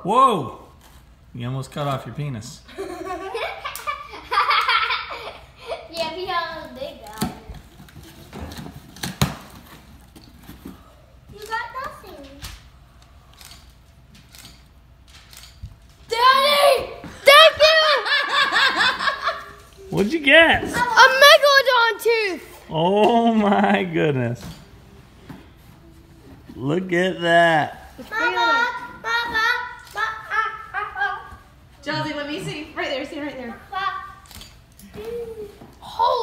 Whoa! You almost cut off your penis. Yeah, we have a big guy. You got nothing. Daddy! Thank you! What'd you get? A megalodon tooth! Oh my goodness. Look at that. Mama! Josie, let me see. Right there, see right there. Mama!